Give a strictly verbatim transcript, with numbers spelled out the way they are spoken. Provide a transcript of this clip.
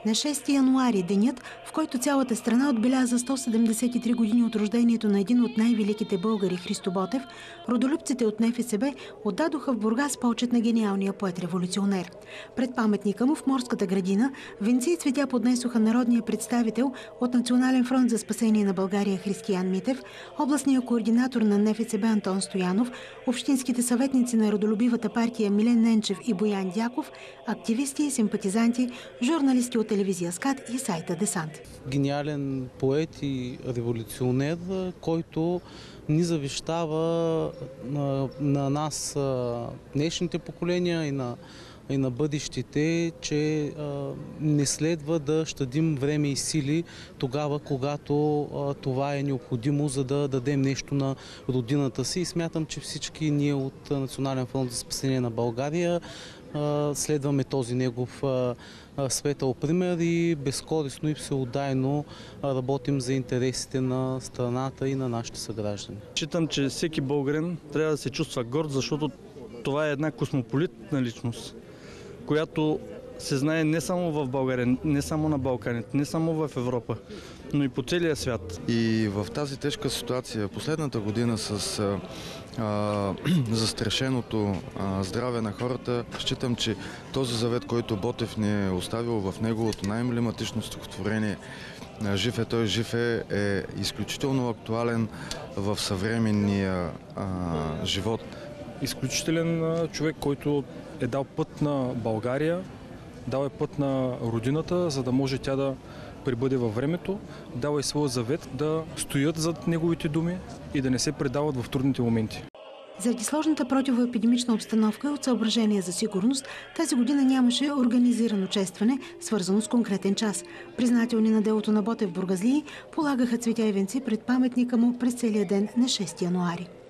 На шести януари, денят, в който цялата страна отбеляза сто седемдесет и три години от рождението на един от най-великите българи Христо Ботев, родолюбците от НФСБ отдадоха в Бургас почет на гениалния поет-революционер. Пред паметника му в Морската градина венци и цветя поднесоха народния представител от Национален фронт за спасение на България Християн Митев, областния координатор на НФСБ Антон Стоянов, общинските съветници на родолюбивата партия Милен Ненчев и Боян Дяков, активисти и симпатизанти, журналисти от телевизия СКАТ и сайта Десант. Гениален поет и революционер, който ни завещава на, на нас, днешните поколения и на, и на бъдещите, че а, не следва да щадим време и сили тогава, когато а, това е необходимо, за да дадем нещо на родината си. И смятам, че всички ние от Национален фронт за спасение на България следваме този негов светъл пример и безкористно и всеотдайно работим за интересите на страната и на нашите съграждани. Считам, че всеки българин трябва да се чувства горд, защото това е една космополитна личност, която се знае не само в България, не само на Балканите, не само в Европа, но и по целия свят. И в тази тежка ситуация, последната година с а, застрашеното а, здраве на хората, считам, че този завет, който Ботев ни е оставил в неговото най-емблематично стихотворение "Жив е той, жив е", е изключително актуален в съвременния а, живот. Изключителен човек, който е дал път на България, дал е път на родината, за да може тя да пребъде във времето, дал е своя завет да стоят зад неговите думи и да не се предават в трудните моменти. Заради сложната противоепидемична обстановка и от съображения за сигурност, тази година нямаше организирано честване, свързано с конкретен час. Признателни на делото на Ботев бургазлии полагаха цветя и венци пред паметника му през целия ден на шести януари.